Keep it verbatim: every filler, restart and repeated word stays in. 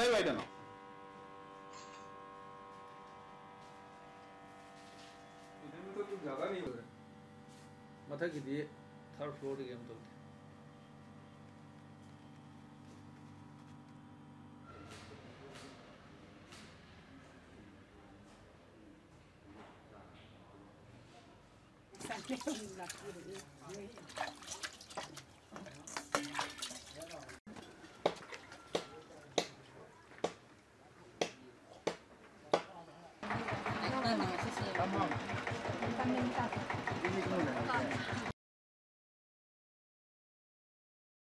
सही बैठे ना इधर में तो कुछ ज्यादा नहीं हो रहा मथा की दिए थर्ड फ्लोर गेम तो Tamam.